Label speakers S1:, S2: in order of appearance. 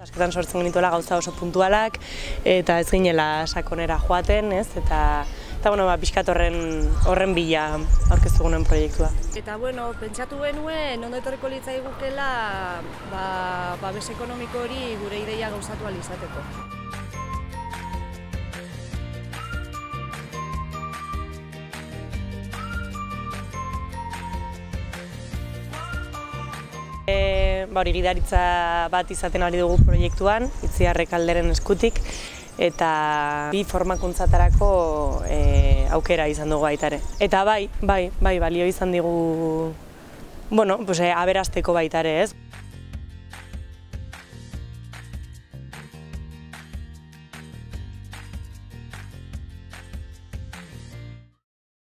S1: Askotan sortzen genituela gauza oso puntualak eta ez ginela sakonera joaten, ez? Eta bueno, pixkat horren bila aurkeztu genuen proiektua.
S2: Eta bueno, pentsatu genuen ondo etorriko litzaigukela babes ekonomiko hori gure ideia gauzatu ahal izateko.
S1: Hori gidaritza bat izaten ari dugu proiektuan, Itziarrek Alderen eskutik, eta bi formakuntzatarako aukera izan dugu baita ere. Eta bai, balio izan digu, aberasteko baita ere, ez?